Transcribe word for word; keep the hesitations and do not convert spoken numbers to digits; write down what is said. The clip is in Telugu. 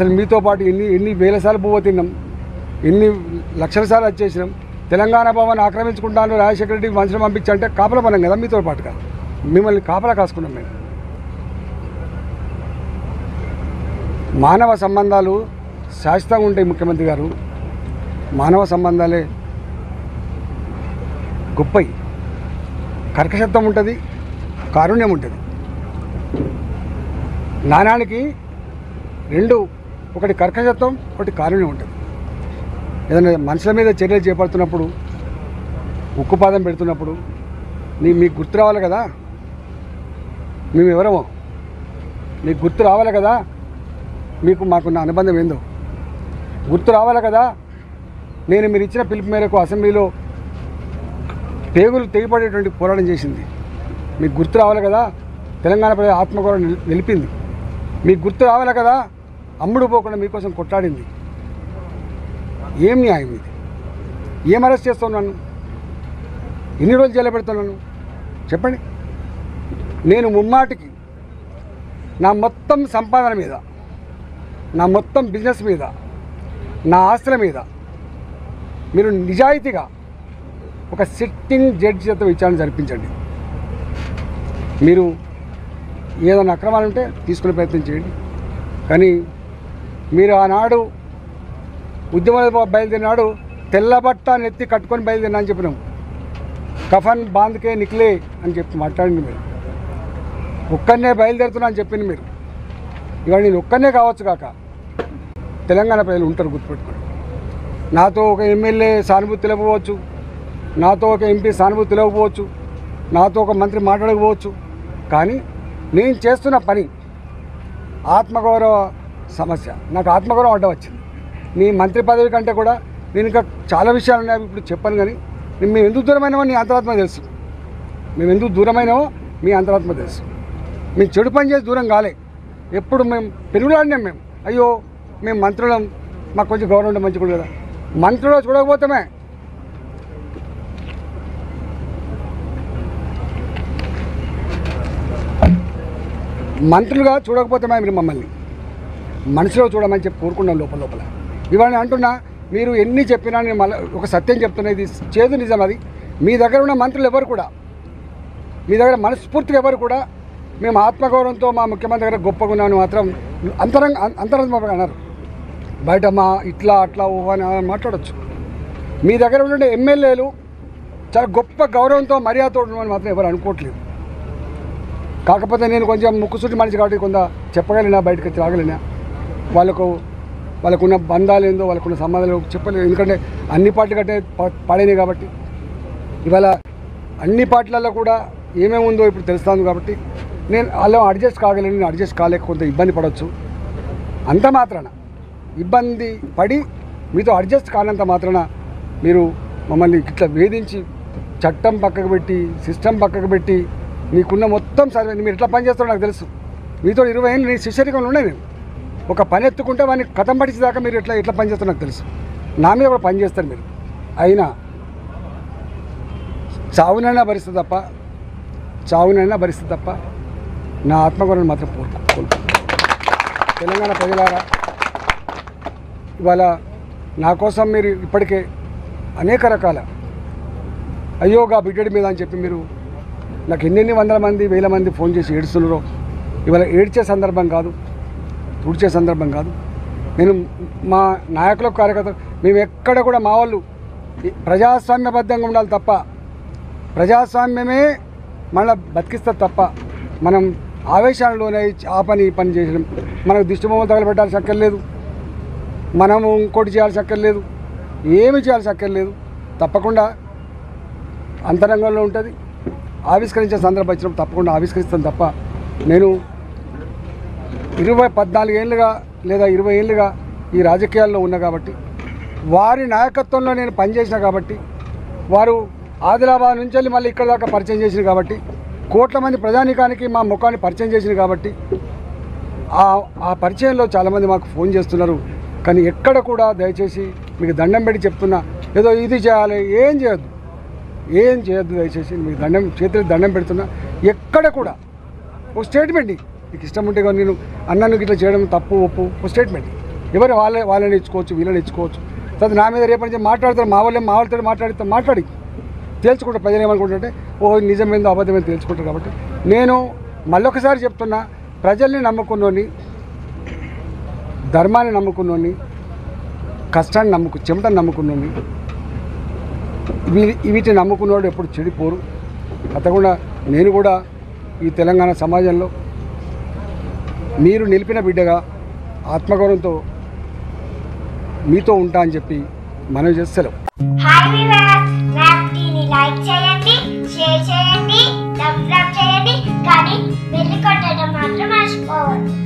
అసలు మీతో పాటు ఎన్ని ఎన్ని వేల సార్లు పువ్వు తిన్నాం, ఎన్ని లక్షల సార్లు వచ్చేసినాం. తెలంగాణ భవన్ ఆక్రమించుకుంటాను రాజశేఖర రెడ్డికి మనుషులు పంపించంటే కాపలా పనం కదా మీతో పాటుగా, మిమ్మల్ని కాపలా కాసుకున్నాం మేము. మానవ సంబంధాలు శాశ్వతంగా ఉంటాయి ముఖ్యమంత్రి గారు. మానవ సంబంధాలే గొప్పయి. కర్కశత్వం ఉంటుంది, కారుణ్యం ఉంటుంది. నాణానికి రెండు, ఒకటి కర్కశత్వం, ఒకటి కారుణ్యం ఉంటుంది. ఏదైనా మనుషుల మీద చర్యలు చేపడుతున్నప్పుడు, ఉక్కుపాదం పెడుతున్నప్పుడు నీ మీకు గుర్తు రావాలి కదా మేము ఎవరమో, మీకు గుర్తు రావాలి కదా మీకు మాకున్న అనుబంధం ఏందో గుర్తు రావాలి కదా. నేను మీరు ఇచ్చిన పిలుపు మేరకు అసెంబ్లీలో పేగులు తెగిపడేటువంటి పోరాటం చేసింది మీకు గుర్తు రావాలి కదా. తెలంగాణ ప్రజల ఆత్మగౌరవం నిలిపింది మీకు గుర్తు రావాలి కదా. అమ్ముడు పోకుండా మీకోసం కొట్లాడింది. ఏం న్యాయం ఇది? ఏం అరెస్ట్ చేస్తున్నాను? ఎన్ని రోజులు జైలు పెడుతున్నాను చెప్పండి. నేను ముమ్మాటికి నా మొత్తం సంపాదన మీద, నా మొత్తం బిజినెస్ మీద, నా ఆస్తుల మీద మీరు నిజాయితీగా ఒక సిట్టింగ్ జడ్జి చేత విచారణ జరిపించండి. మీరు ఏదైనా అక్రమాలు ఉంటే తీసుకునే ప్రయత్నం చేయండి. కానీ మీరు ఆనాడు ఉద్యమాలు బయలుదేరినాడు తెల్లబట్ట నెత్తి కట్టుకొని బయలుదేరినా అని చెప్పినాం. కఫన్ బాంద్కే నిక్లే అని చెప్పి మాట్లాడింది మీరు. ఒక్కనే బయలుదేరుతున్నా అని చెప్పింది మీరు. ఇవాళ నేను ఒక్కనే కావచ్చు కాక తెలంగాణ ప్రజలు ఉంటారు గుర్తుపెట్టుకోండి. నాతో ఒక ఎమ్మెల్యే సానుభూతి తెలియకపోవచ్చు, నాతో ఒక ఎంపీ సానుభూతి తెలియకపోవచ్చు, నాతో ఒక మంత్రి మాట్లాడకపోవచ్చు. కానీ నేను చేస్తున్న పని ఆత్మగౌరవ సమస్య. నాకు ఆత్మగౌరవం అడ్డం వచ్చింది. నీ మంత్రి పదవి కంటే కూడా నేను ఇంకా చాలా విషయాలు ఉన్నాయి ఇప్పుడు చెప్పాను. కానీ మేము ఎందుకు దూరమైనామో నీ అంతరాత్మ తెలుసు. మేము ఎందుకు దూరమైనామో మీ అంతరాత్మ తెలుసు. మేము చెడు పని చేసి దూరం కాలే. ఎప్పుడు మేము పెరుగులాడినాం. మేము అయ్యో మేము మంత్రులం, మాకు కొంచెం గౌరవం ఉంటే మంచిగా కదా. మంత్రులు చూడకపోతామే మంత్రులుగా చూడకపోతామే మీరు మమ్మల్ని మనుషులో చూడమని చెప్పి కోరుకున్నాం లోపల లోపల. ఇవాళ అంటున్నా మీరు ఎన్ని చెప్పినా నేను మళ్ళీ ఒక సత్యం చెప్తున్నా, ఇది చేదు నిజం. అది మీ దగ్గర ఉన్న మంత్రులు ఎవరు కూడా, మీ దగ్గర మనస్ఫూర్తిగా ఎవరు కూడా మేము ఆత్మగౌరవంతో మా ముఖ్యమంత్రి దగ్గర గొప్పగా ఉన్నామని మాత్రం అంతరంగ అంతరంగంగా అన్నారు. బయట మా ఇట్లా అట్లా ఓ అని మాట్లాడచ్చు. మీ దగ్గర ఉండే ఎమ్మెల్యేలు చాలా గొప్ప గౌరవంతో మర్యాదతో ఉండమని మాత్రం ఎవరు అనుకోవట్లేదు. కాకపోతే నేను కొంచెం ముక్కుసూటి మనిషి కాబట్టి కొంత చెప్పగలిగినా, బయటకు వచ్చి రాగలిగినా. వాళ్ళకు వాళ్ళకున్న బంధాలు ఏందో, వాళ్ళకున్న సంబంధాలు చెప్పలేదు. ఎందుకంటే అన్ని పార్టీలు కట్టే పడైనాయి కాబట్టి ఇవాళ అన్ని పార్టీలలో కూడా ఏమేమి ఉందో ఇప్పుడు తెలుస్తాను. కాబట్టి నేను అలా అడ్జస్ట్ కాగలను, నేను అడ్జస్ట్ కాలేక కొంత ఇబ్బంది పడవచ్చు. అంత మాత్రాన ఇబ్బంది పడి మీతో అడ్జస్ట్ కానంత మాత్రాన మీరు మమ్మల్ని ఇట్లా వేధించి చట్టం పక్కకు పెట్టి, సిస్టమ్ పక్కకు పెట్టి, నీకున్న మొత్తం సర్వే మీరు ఎట్లా పనిచేస్తారో నాకు తెలుసు. మీతో ఇరవై ఏళ్ళు నీ శిష్యరికంలో ఉన్నాయి. నేను ఒక పని ఎత్తుకుంటే వాడిని కథం పట్టించేదాకా మీరు ఎట్లా ఎట్లా పనిచేస్తారో నాకు తెలుసు. నా మీద కూడా పనిచేస్తారు మీరు. అయినా చావునైనా భరిస్తుంది తప్ప చావునైనా భరిస్తుంది తప్ప నా ఆత్మగౌరవం మాత్రం కోరుకో. తెలంగాణ ప్రజలారా, ఇవాళ నా కోసం మీరు ఇప్పటికే అనేక రకాల అయ్యోగా బిడ్డడి మీద అని చెప్పి మీరు నాకు ఎన్నెన్ని వందల మంది వేల మంది ఫోన్ చేసి ఏడుస్తున్నారో. ఇవాళ ఏడ్చే సందర్భం కాదు, తుడిచే సందర్భం కాదు. నేను మా నాయకుల కార్యకర్తలు మేము ఎక్కడ కూడా మా వాళ్ళు ప్రజాస్వామ్యబద్ధంగా ఉండాలి తప్ప, ప్రజాస్వామ్యమే మళ్ళీ బతికిస్తారు తప్ప మనం ఆవేశాలలోనే ఆ పని ఈ పని చేసడం, మనకు దిష్టిబొమ్మలు తగలబెట్టాల్సి అక్కర్లేదు, మనము ఇంకోటి చేయాల్సి అక్కర్లేదు, ఏమి చేయాల్సి అక్కర్లేదు. తప్పకుండా అంతరంగంలో ఉంటుంది. ఆవిష్కరించే సందర్భం వచ్చినప్పుడు తప్పకుండా ఆవిష్కరిస్తాను తప్ప నేను ఇరవై పద్నాలుగు ఏళ్ళుగా లేదా ఇరవై ఏళ్ళుగా ఈ రాజకీయాల్లో ఉన్నా కాబట్టి, వారి నాయకత్వంలో నేను పనిచేసిన కాబట్టి, వారు ఆదిలాబాద్ నుంచి వెళ్ళి మళ్ళీ ఇక్కడ దాకా పరిచయం చేసింది కాబట్టి, కోట్ల మంది ప్రజానీకానికి మా ముఖాన్ని పరిచయం చేసింది కాబట్టి, ఆ పరిచయంలో చాలామంది మాకు ఫోన్ చేస్తున్నారు. కానీ ఎక్కడ కూడా దయచేసి మీకు దండం పెట్టి చెప్తున్నా, ఏదో ఇది చేయాలి, ఏం చేయొద్దు ఏం చేయొద్దు దయచేసి మీకు దండం చేతులకు దండం పెడుతున్నా. ఎక్కడ కూడా ఒక స్టేట్మెంట్, నీకు ఇష్టం ఉంటే కానీ నేను అన్నాను ఇట్లా చేయడం తప్పు ఒప్పు, ఒక స్టేట్మెంట్ ఎవరు వాళ్ళే వాళ్ళని ఇచ్చుకోవచ్చు, వీళ్ళని ఇచ్చుకోవచ్చు. తర్వాత నా మీద రేపటి నుంచి మాట్లాడతారు, మా వాళ్ళే మా వాళ్ళతో మాట్లాడితే మాట్లాడి తేల్చుకుంటారు. ప్రజలు ఏమనుకుంటుంటే ఓ నిజమేందో అబద్ధమేందో తెలుసుకుంటారు. కాబట్టి నేను మళ్ళొకసారి చెప్తున్నా, ప్రజల్ని నమ్ముకున్నోని, ధర్మాన్ని నమ్ముకున్నోని, కష్టాన్ని నమ్ముకు చెమటని నమ్ముకున్నోని, వీ వీటిని నమ్ముకున్నవాడు ఎప్పుడు చెడిపోరు. అంతకుండా నేను కూడా ఈ తెలంగాణ సమాజంలో మీరు నిలిపిన బిడ్డగా ఆత్మగౌరవంతో మీతో ఉంటా అని చెప్పి మనం చేస్తలేం. లైక్ చేయండి, షేర్ చేయండి, సబ్స్క్రైబ్ చేయండి, కానీ బెల్ కొట్టడం మాత్రం మర్చిపోవద్దు.